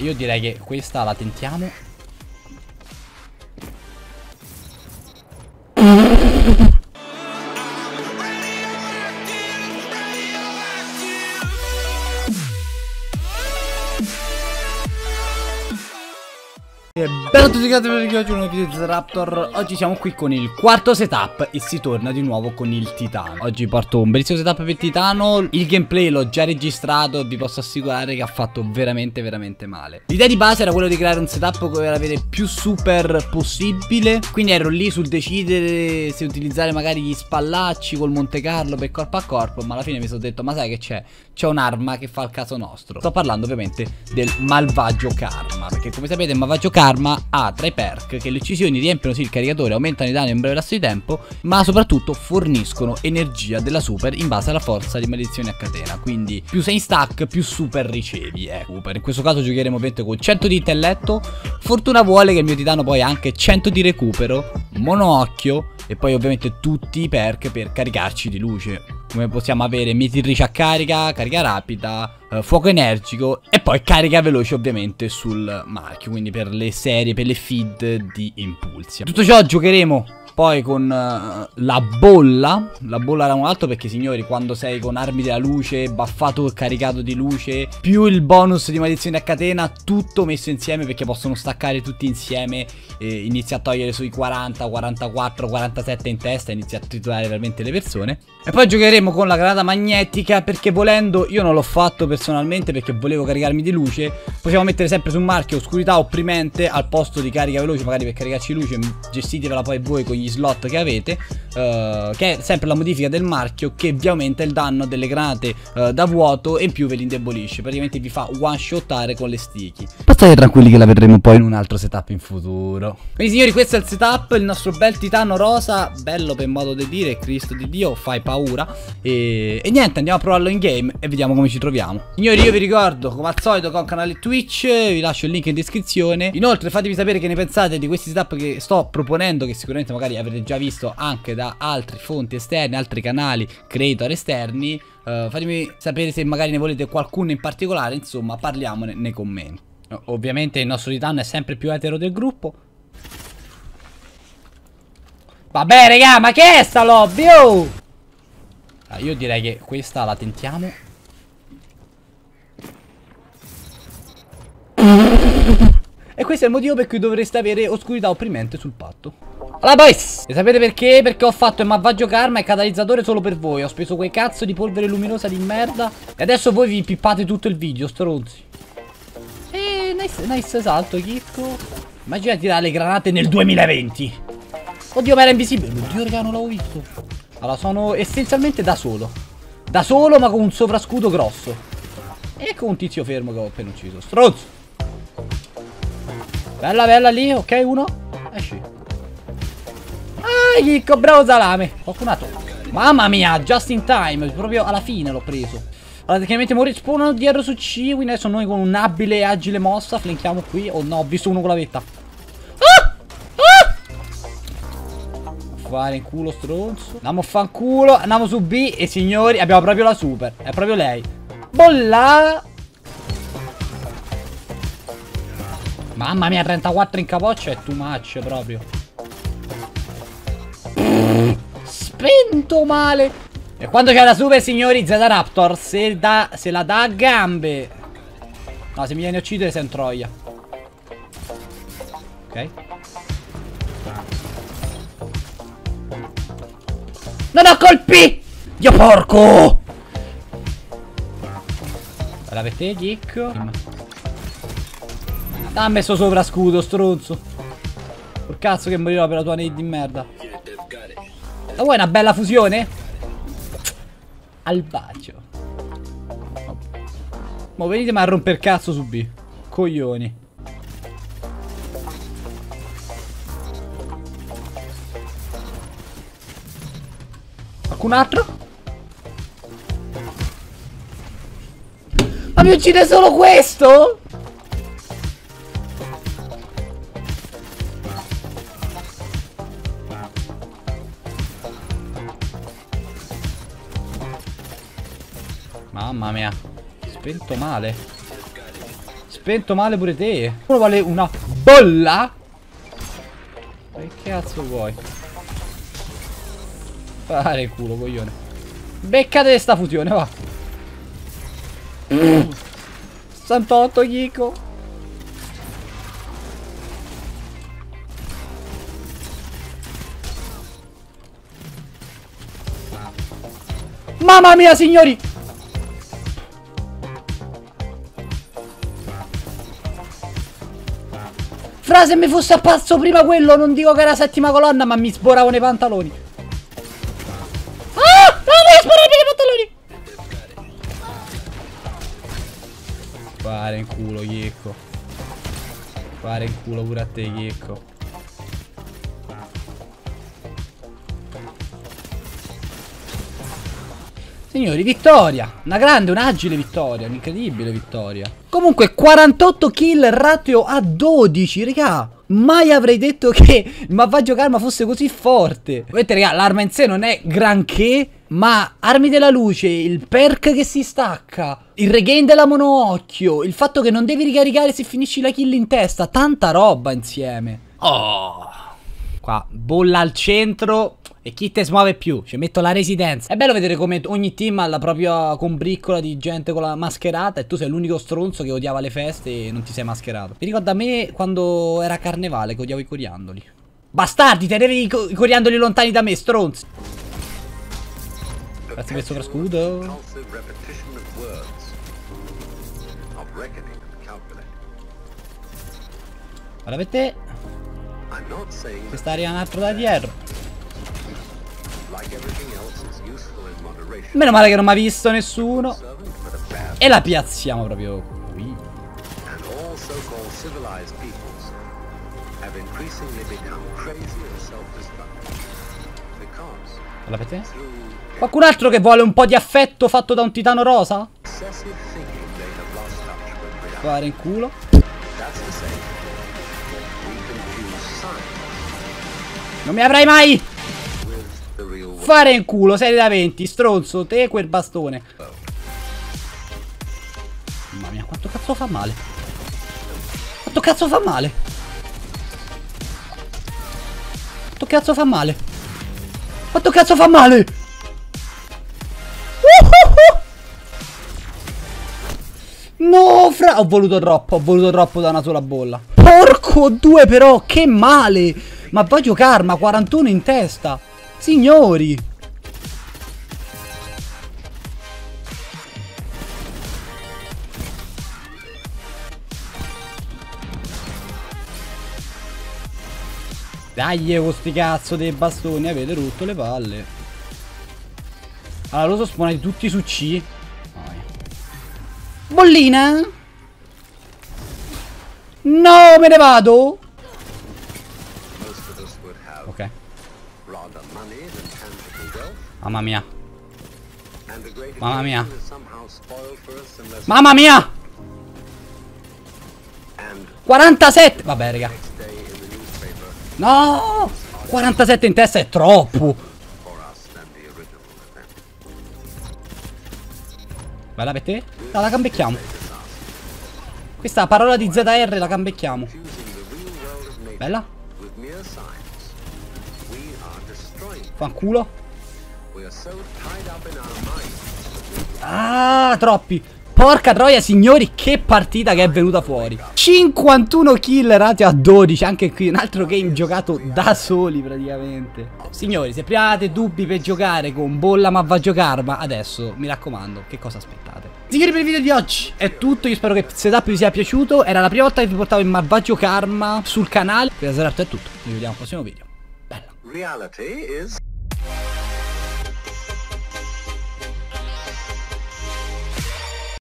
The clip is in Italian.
Io direi che questa la tentiamo. Bella a tutti ragazzi, per oggi un nuovo video di Raptor. Oggi siamo qui con il quarto setup e si torna di nuovo con il titano. Oggi porto un bellissimo setup per il titano. Il gameplay l'ho già registrato e vi posso assicurare che ha fatto veramente male. L'idea di base era quello di creare un setup per avere più super possibile. Quindi ero lì sul decidere se utilizzare magari gli spallacci col Monte Carlo per corpo a corpo, ma alla fine mi sono detto, ma sai che c'è? C'è un'arma che fa il caso nostro. Sto parlando ovviamente del malvagio karma, perché come sapete il malvagio karma ha tra i perk che le uccisioni riempiono sì il caricatore, aumentano i danni in breve lasso di tempo, ma soprattutto forniscono energia della super in base alla forza di maledizione a catena. Quindi più sei in stack più super ricevi. Super. In questo caso giocheremo ovviamente con 100 di intelletto. Fortuna vuole che il mio titano poi ha anche 100 di recupero, monoocchio e poi ovviamente tutti i perk per caricarci di luce. Come possiamo avere mietirrice a carica, carica rapida, fuoco energico e poi carica veloce ovviamente sul marchio. Quindi per le serie, per le feed di impulsi. Tutto ciò giocheremo poi con la bolla. La bolla da un alto perché signori, quando sei con armi della luce, buffato e caricato di luce, più il bonus di maledizione a catena, tutto messo insieme perché possono staccare tutti insieme. Inizia a togliere sui 40, 44, 47 in testa, inizia a triturare veramente le persone. E poi giocheremo con la granata magnetica perché volendo, io non l'ho fatto personalmente perché volevo caricarmi di luce. Possiamo mettere sempre sul marchio oscurità opprimente al posto di carica veloce, magari per caricarci luce. Gestitevela poi voi con gli slot che avete, che è sempre la modifica del marchio che vi aumenta il danno delle granate da vuoto e in più ve li indebolisce. Praticamente vi fa one shottare con le sticky. State tranquilli che la vedremo poi in un altro setup in futuro. Quindi signori, questo è il setup, il nostro bel titano rosa, bello per modo di dire, Cristo di Dio, fai paura. E niente, andiamo a provarlo in game e vediamo come ci troviamo. Signori, io vi ricordo come al solito che ho un canale Twitch, vi lascio il link in descrizione. Inoltre fatemi sapere che ne pensate di questi setup che sto proponendo, che sicuramente magari avrete già visto anche da altre fonti esterne, altri canali creator esterni. Fatemi sapere se magari ne volete qualcuno in particolare, insomma parliamone nei commenti. Ovviamente il nostro titano è sempre più etero del gruppo. Vabbè raga, ma che è sta lobby? Oh! Io direi che questa la tentiamo. E questo è il motivo per cui dovreste avere oscurità opprimente sul patto. Allora boys, e sapete perché? Perché ho fatto il malvagio karma e catalizzatore solo per voi. Ho speso quei cazzo di polvere luminosa di merda e adesso voi vi pippate tutto il video, stronzi. Nice salto, chicco. Immagina tirare le granate nel 2020. Oddio, ma era invisibile. Oddio, raga, non l'avevo visto. Allora, sono essenzialmente da solo. Da solo, ma con un sovrascudo grosso. E con un tizio fermo che ho appena ucciso. Stronzo. Bella lì, ok, uno. Esci. Ah, chicco, bravo salame. Qualcun altro. Mamma mia, just in time. Proprio alla fine l'ho preso. Allora, tecnicamente Mori spawnano di R su C. Quindi adesso noi con un'abile e agile mossa flanchiamo qui. Oh no, ho visto uno con la vetta. Fare in culo, stronzo. Andiamo a fanculo. Andiamo su B. E signori, abbiamo proprio la super. È proprio lei. Bolla. Mamma mia, 34 in capoccia è too much proprio. Spento male. E quando c'è la super, signori, Z Raptor se la dà a gambe. No, se mi viene a uccidere sei un troia. Ok. Non ho colpi! Dio porco! Guarda per te, Dick. Ha messo sopra scudo, stronzo. Col cazzo che morirò per la tua nade di merda. La vuoi una bella fusione? Al bacio. Mo venitemi a romper cazzo su B. Coglioni. Qualcun altro? Ma mi uccide solo questo? Mamma mia. Spento male. spento male pure te. Uno vuole una bolla? Che cazzo vuoi? Fare il culo, coglione. Beccate sta fusione, va. 68 Chico. Mamma mia, signori. Fra, se mi fosse apparso prima quello, non dico che era settima colonna, ma mi sboravo nei pantaloni. Ah! No, mi sboravo nei pantaloni. Fare in culo, Chiecco. Fare in culo pure a te, Chiecco. Signori, vittoria. Una grande, un'agile vittoria. Un'incredibile vittoria. Comunque 48 kill, ratio a 12, raga. Mai avrei detto che il malvagio karma fosse così forte. Vedete, raga, l'arma in sé non è granché, ma armi della luce, il perk che si stacca, il regain della monoocchio, il fatto che non devi ricaricare se finisci la kill in testa, tanta roba insieme. Oh. Qua, bolla al centro. E chi te smuove più? Ci metto la residenza. È bello vedere come ogni team ha la propria combriccola di gente con la mascherata e tu sei l'unico stronzo che odiava le feste e non ti sei mascherato. Mi ricorda a me quando era carnevale che odiavo i coriandoli. Bastardi, tenevi i coriandoli lontani da me, stronzi. Grazie per il soprascudo. Guarda per te. Che sta arrivando un altro da dietro. Meno male che non mi ha visto nessuno. E la piazziamo proprio qui. Guarda per te. Qualcun altro che vuole un po' di affetto fatto da un titano rosa? Fare in culo. Non mi avrai mai! Fare in culo, 6 da 20, stronzo, te quel bastone. Mamma mia, quanto cazzo fa male? Quanto cazzo fa male? Quanto cazzo fa male? Quanto cazzo fa male? No, fra... Ho voluto troppo da una sola bolla. Porco due però, che male! Ma Baggio Karma, 41 in testa. Signori. Dai con sti cazzo dei bastoni, avete rotto le palle. Allora lo so spawnati tutti su C. Bollina. No, me ne vado. Ok. Mamma mia. Mamma mia. Mamma mia. 47. Vabbè, raga. No. 47 in testa è troppo. Bella per te. La cambecchiamo. Questa parola di ZR la cambecchiamo. Bella. Fanculo. Ah, troppi. Porca troia, signori, che partita che è venuta fuori. 51 kill, ratio a 12. Anche qui un altro game giocato da soli praticamente. Signori, se prima avete dubbi per giocare con bolla malvagio karma, adesso mi raccomando, che cosa aspettate? Signori, per il video di oggi è tutto. Io spero che il setup vi sia piaciuto. Era la prima volta che vi portavo il malvagio karma sul canale. Per il setup è tutto. Ci vediamo al prossimo video. Bella.